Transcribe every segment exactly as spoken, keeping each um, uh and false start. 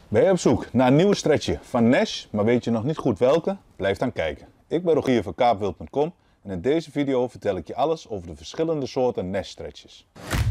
Ben je op zoek naar een nieuwe stretchje van Nash, maar weet je nog niet goed welke? Blijf dan kijken. Ik ben Rogier van kaapwild punt com en in deze video vertel ik je alles over de verschillende soorten Nash stretches.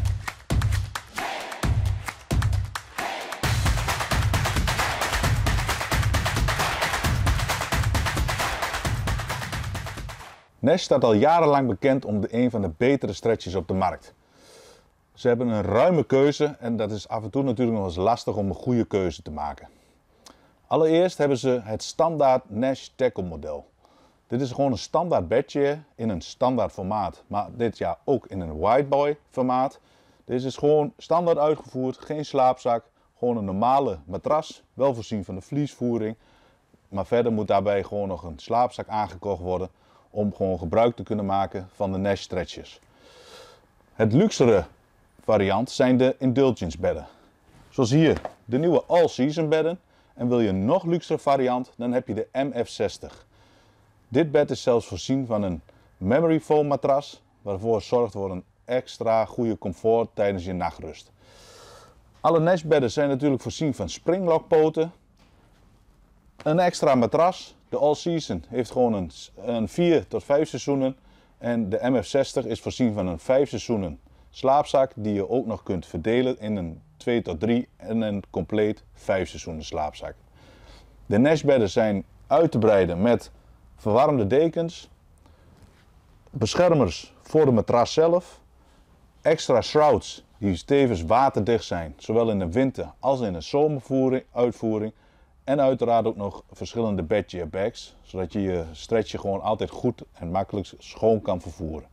Nash staat al jarenlang bekend om de een van de betere stretches op de markt. Ze hebben een ruime keuze en dat is af en toe natuurlijk nog eens lastig om een goede keuze te maken. Allereerst hebben ze het standaard Nash Tackle model. Dit is gewoon een standaard bedchair in een standaard formaat, maar dit jaar ook in een wideboy formaat. Deze is gewoon standaard uitgevoerd, geen slaapzak, gewoon een normale matras, wel voorzien van de vliesvoering. Maar verder moet daarbij gewoon nog een slaapzak aangekocht worden om gewoon gebruik te kunnen maken van de Nash stretchers. Het luxere variant zijn de Indulgence bedden. Zoals hier de nieuwe All Season bedden. En wil je een nog luxere variant, dan heb je de M F zestig. Dit bed is zelfs voorzien van een memory foam matras, waarvoor zorgt voor een extra goede comfort tijdens je nachtrust. Alle Nash bedden zijn natuurlijk voorzien van springlockpoten. Een extra matras. De All Season heeft gewoon een, een vier tot vijf seizoenen. En de M F zestig is voorzien van een vijf seizoenen slaapzak die je ook nog kunt verdelen in een twee tot drie en een compleet vijf seizoenen slaapzak. De Nash bedden zijn uit te breiden met verwarmde dekens, beschermers voor de matras zelf, extra shrouds die tevens waterdicht zijn, zowel in de winter als in de zomeruitvoering. En uiteraard ook nog verschillende bedchair bags, zodat je je stretchje gewoon altijd goed en makkelijk schoon kan vervoeren.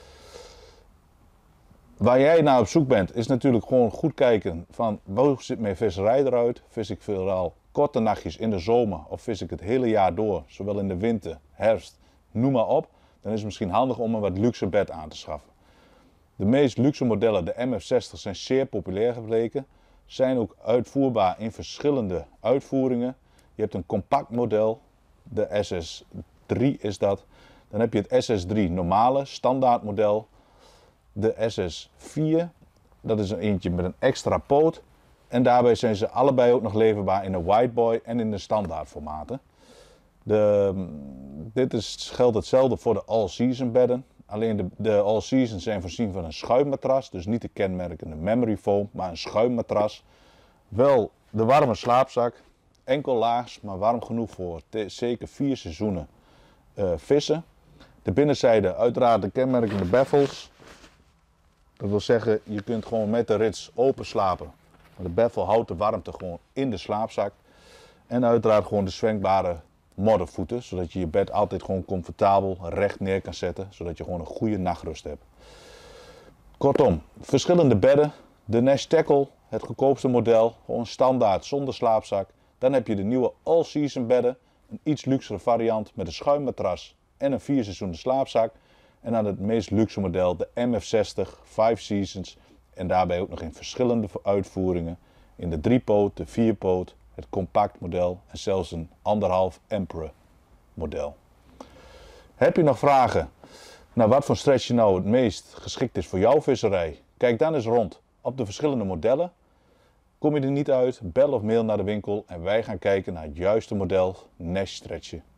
Waar jij naar op zoek bent, is natuurlijk gewoon goed kijken van hoe ziet mijn visserij eruit. Vis ik vooral korte nachtjes in de zomer of vis ik het hele jaar door, zowel in de winter, herfst, noem maar op. Dan is het misschien handig om een wat luxe bed aan te schaffen. De meest luxe modellen, de M F zestig, zijn zeer populair gebleken. Zijn ook uitvoerbaar in verschillende uitvoeringen. Je hebt een compact model, de S S drie is dat. Dan heb je het S S drie normale, standaard model. De S S vier, dat is een eentje met een extra poot. En daarbij zijn ze allebei ook nog leverbaar in de wideboy en in de standaard formaten. De, dit is, geldt hetzelfde voor de All Season bedden. Alleen de, de All Season zijn voorzien van een schuimmatras, dus niet de kenmerkende memory foam, maar een schuimmatras. Wel de warme slaapzak, enkel laags, maar warm genoeg voor te, zeker vier seizoenen uh, vissen. De binnenzijde uiteraard de kenmerkende baffles. Dat wil zeggen, je kunt gewoon met de rits open slapen. De baffel houdt de warmte gewoon in de slaapzak. En uiteraard gewoon de zwenkbare moddervoeten, zodat je je bed altijd gewoon comfortabel recht neer kan zetten, zodat je gewoon een goede nachtrust hebt. Kortom, verschillende bedden. De Nash Tackle, het goedkoopste model, gewoon standaard zonder slaapzak. Dan heb je de nieuwe All Season bedden, een iets luxere variant met een schuimmatras en een vier seizoenen slaapzak. En dan het meest luxe model, de M F zestig, vijf Seasons. En daarbij ook nog in verschillende uitvoeringen. In de drie poot, de vier poot, het compact model en zelfs een anderhalf Emperor model. Heb je nog vragen naar wat voor stretchje nou het meest geschikt is voor jouw visserij? Kijk dan eens rond op de verschillende modellen. Kom je er niet uit, bel of mail naar de winkel en wij gaan kijken naar het juiste model Nash stretchje